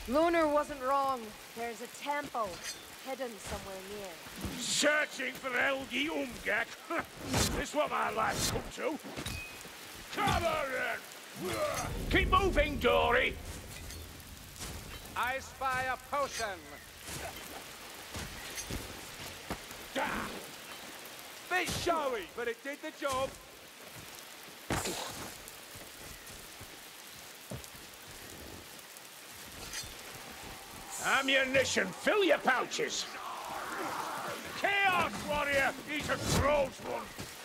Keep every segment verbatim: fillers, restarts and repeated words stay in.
Lunar wasn't wrong. There's a temple hidden somewhere near. Searching for Elgi Umgak. This what my life's come to. Come on then! Keep moving, Dory! I spy a potion. Ah. Bit showy, but it did the job. Ammunition, fill your pouches. Chaos Warrior, he's a gross one.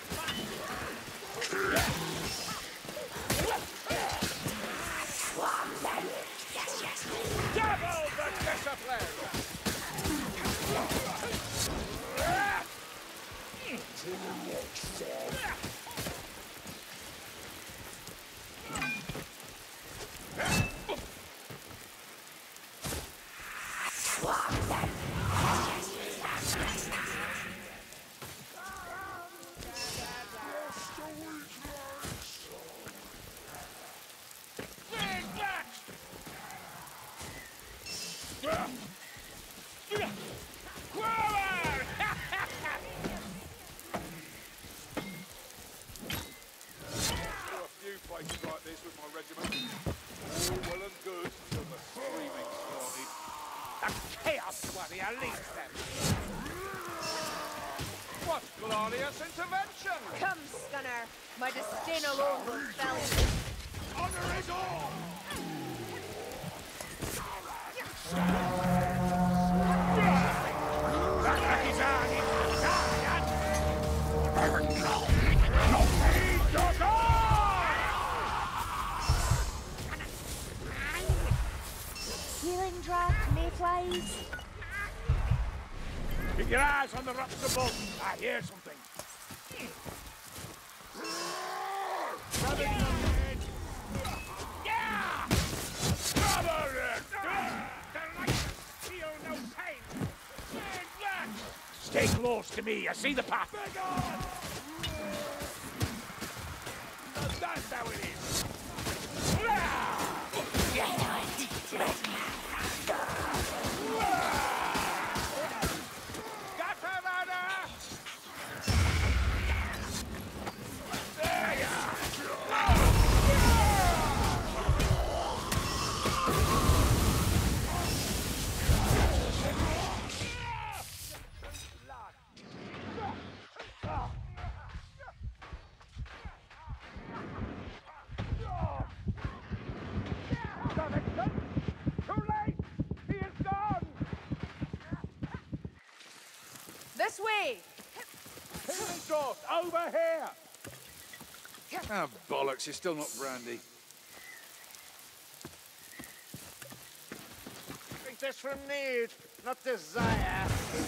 Yes, yes. Double the discipline. What glorious intervention! Come, Stunner. My disdain alone will fell you. Honor is all! Healing draft, mayflies. Keep your eyes on the rocks above. I hear something. Grabbing on the head. Yeah! Cover it! Don't like to feel no pain. Stay close to me. I see the path. Big on! That's how it is. This way! Over here! Ah, bollocks, you're still not brandy. Drink this from need, not desire.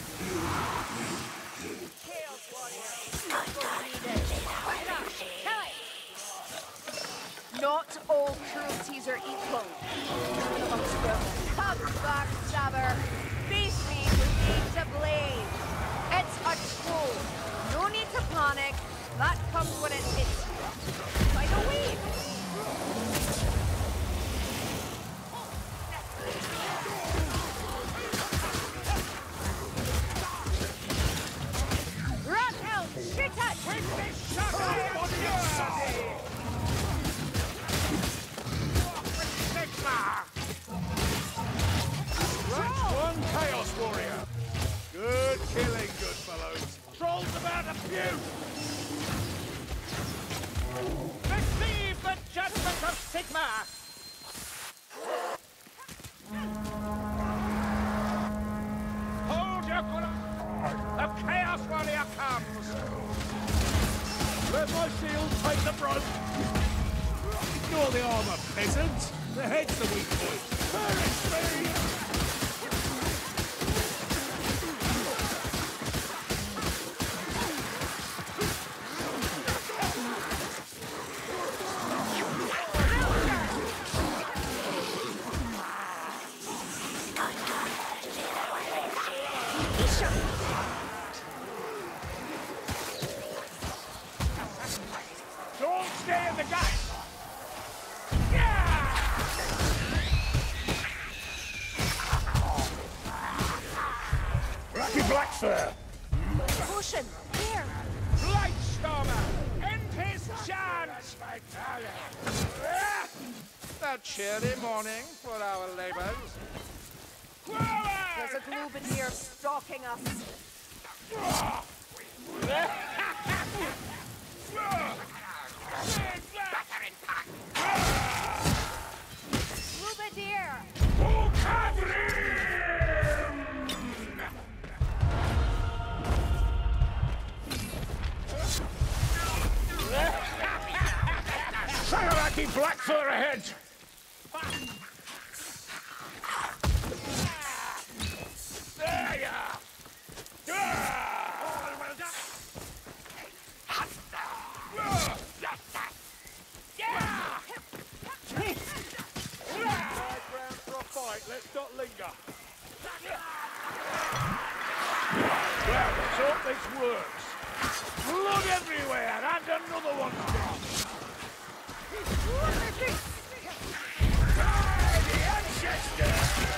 Chaos Warrior! Not all cruelties are equal. Even amongst women. Come back, Stabber! Face me who needs a blade! It's a troll. No need to panic. That comes when it hits you. By the way. Run out! Shoot it! With this shot on your Sigma! That's one Chaos Warrior. Good killing, good fellows. Trolls about a few. Receive the judgment of Sigma! Hold your ground. The Chaos Warrior comes. Let my shield take the brunt. Ignore the armor, peasants. The head's the weak point. Perish me! Don't stay in the gap! Yeah! Blackfur! Potion! Here! Blightstormer! End his chance! A cheery morning for our labours. There's a Gloobeneer stalking us. Gloobeneer! Sagaraki Blackfur ahead! There ya! Let's not linger. Well, let's hope this works. Blood everywhere, and another one down. Hey, the ancestor!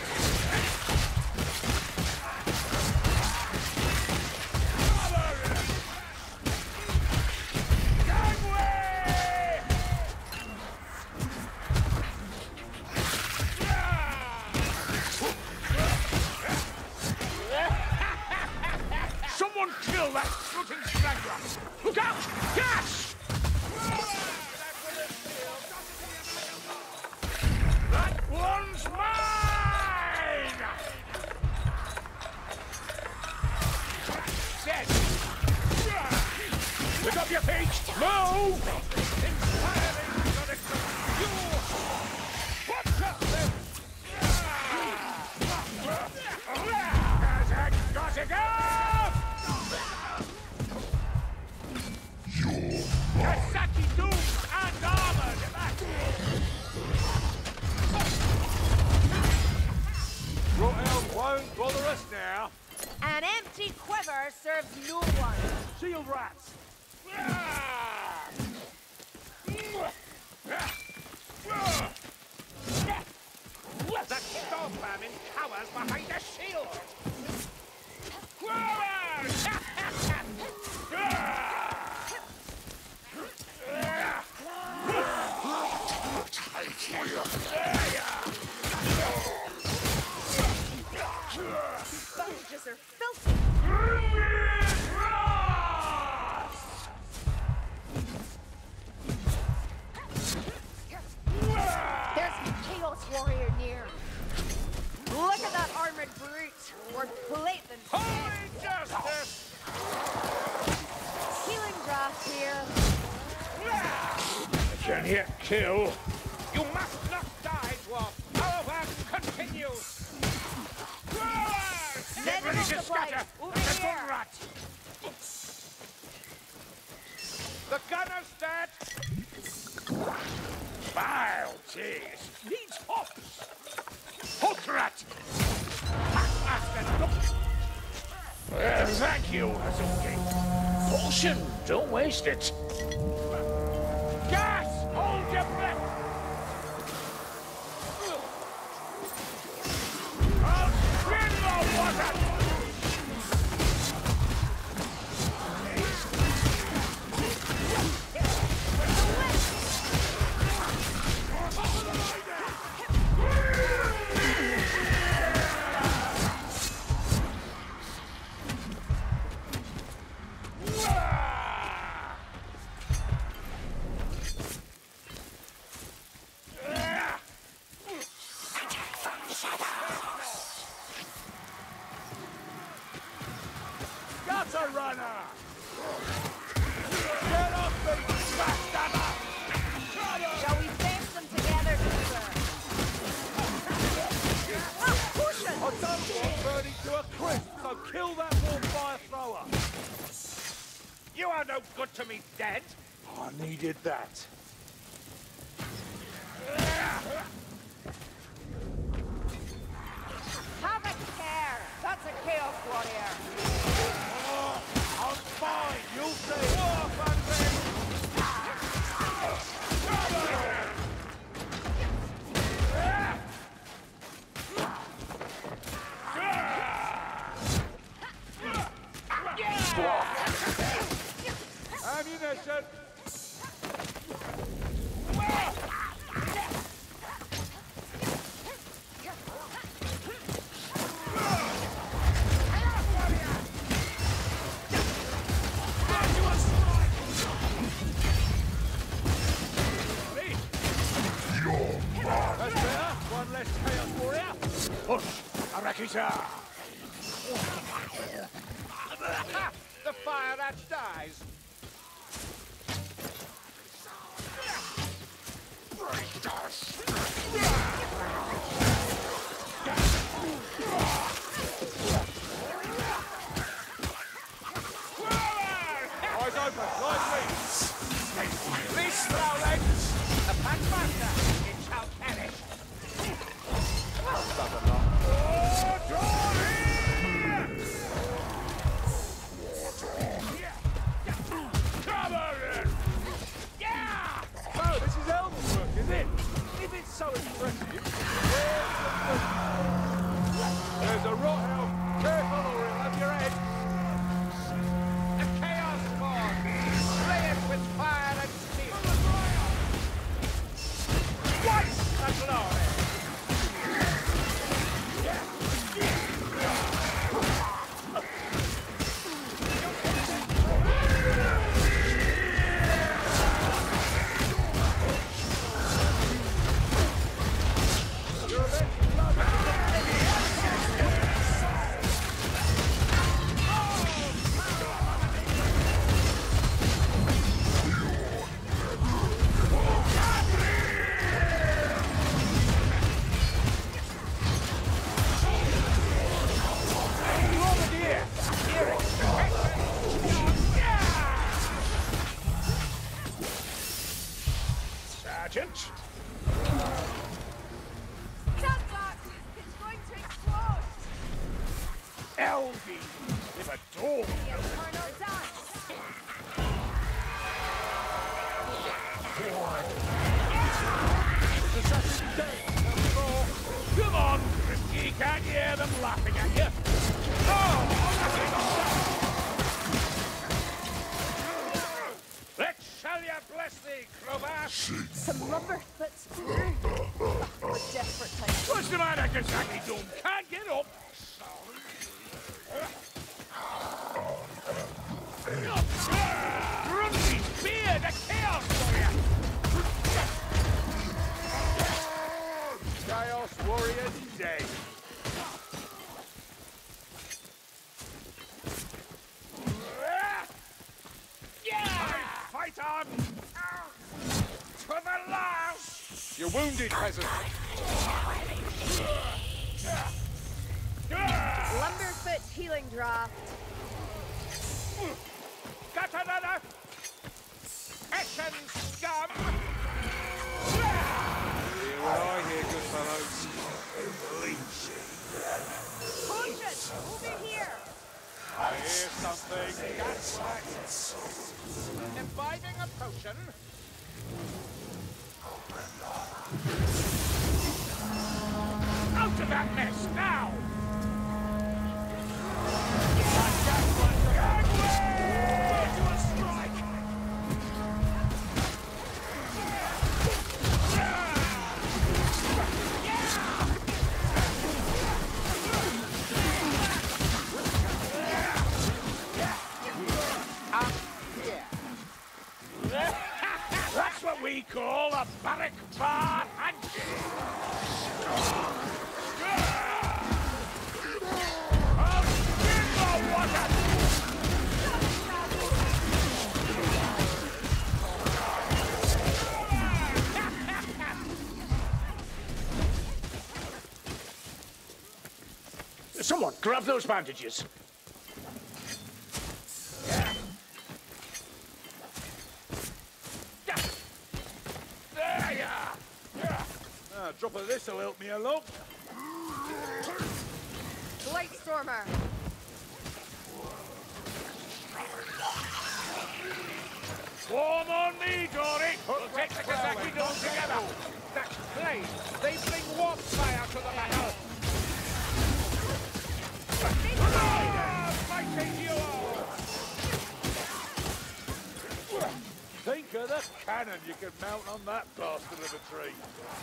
Someone kill that shooting strangler! Look out! Gas! That one's mine! Set! Pick up your feet! Move! Inspiring connection! You! What's up then? Got to go! Kasaki Doom and armored! Rotel won't bother us now. An empty quiver serves no one. Shield rats! That storm vermin cowers behind a shield! Sponges are filthy. There's a Chaos Warrior near. Look at that armored brute. We're blatant. Holy justice! Healing draft here. I can hear kill. You must not die, dwarf. Our work continues. Get ready to scatter! Over The here. gun rat! The gunner's dead! Vile cheese! Needs hops! Hook rat! Uh, thank you, Hazuki. Potion! Don't waste it! Gas! Hold your breath! I'll spin the water! Gutter runner! Get off me, backstabber! Shall we face them together, Cooper? Ah, potion! I don't want burning to a crisp, so kill that warfire thrower! You are no good to me, dead! I needed that. Have a care. That's a Chaos Warrior. Oh, I'm fine, you'll see! War, Bunby! Push, Arakita! The fire that dies. Eyes open, lively! Release Rowlands! The Packmaster! It shall perish! Stubborn lot. Oh, Dory! Cover it! Yeah! So, this is Elven work, is it? If it's so impressive, where's the foot? There's a rot elf. Careful or he'll have your head. The Chaos Spawn! Slay it with fire and steel! Twice the glory! Sergeant? Sundock! It's going to explode! Elvie! If a door! The Infernal Dance! Come on, Grimsky! Can't you hear them laughing at you? Oh! Let's shall you bless thee, Crowbar! Some lumberfoots here. For desperate times. What's the matter, Kazaki Doom? Can't get up! Grunty spear, the Chaos Warrior! Chaos Warrior's dead. Yeah! Fight on! To the last! You're wounded, peasant. Lumberfoot healing draft. Got another! Ashen scum! Hear what I hear, good fellows. Potion! Over here! I hear something. That's right. Imbibing a potion. Out of that mess now! That's what we call a barrack bar handshake. Oh, spin water! Someone grab those bandages. There you are. Ah, a drop of this will help me along. Blightstormer! Swarm on me, Dory! We'll take the Kazaki Dome together! That's plain! They bring warp fire to the battle! Ah, fighting you all! Think of the cannon you could mount on that bastard of a tree.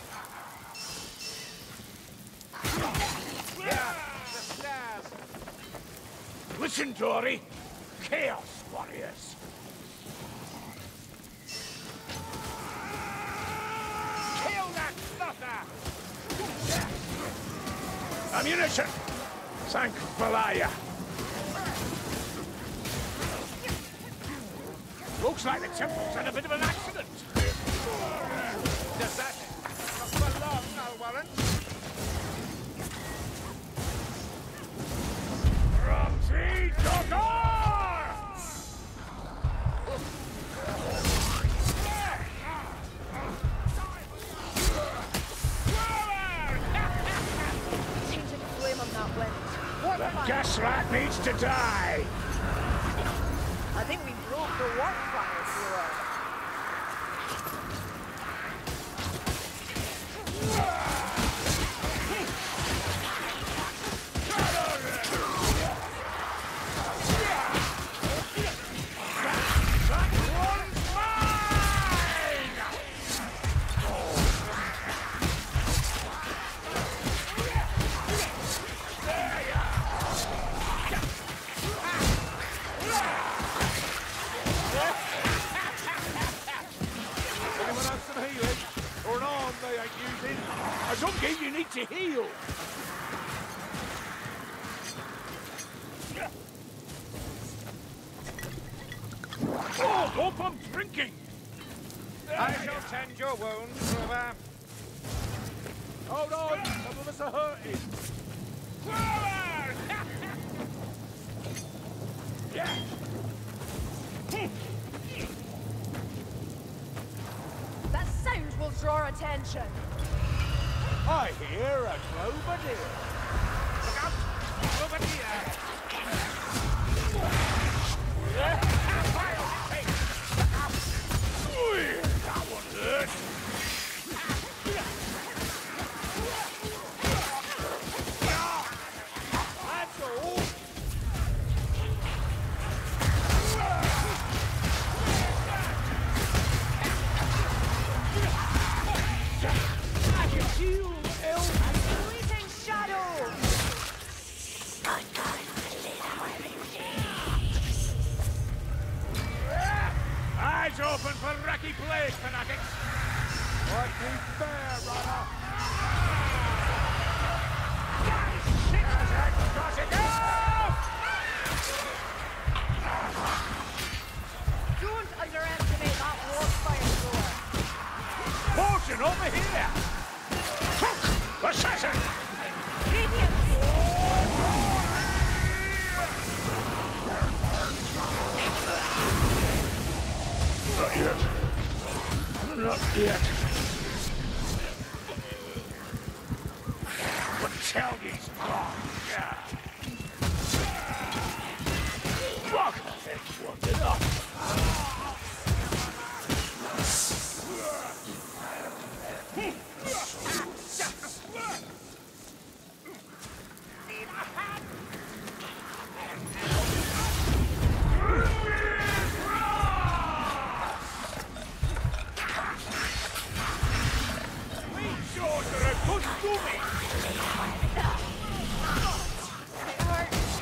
Yeah, the stairs! Listen, Dory! Chaos Warriors! Kill that nutter! Ammunition! Thank Valaya. Looks like the temple's had a bit of an accident. Just that. Not for long, no warrant. Ramsey Dokar! Change and flame on that wind. Warp The fire. gas rat needs to die! I think we broke the warp fire floor. Anyone have some healing? Or an arm they ain't using? I don't give you need to heal! Oh, hope I'm drinking! I shall tend your wounds, brother. Hold on, some of us are hurting. Yeah. That sound will draw attention. I hear a Cloverdale. Look out! Over here! That one hurt! That's all. I can feel ill! Fleeting shadow! Eyes open for Racky Blaze, fanatics! Like me fair, runner. Don't underestimate that warp fire floor. Potion over here! Assassin! Radiant! Not yet. Not yet. But tell these gone. Yeah. Fuck! That's one enough. Sorcerer, push through me! It hurts.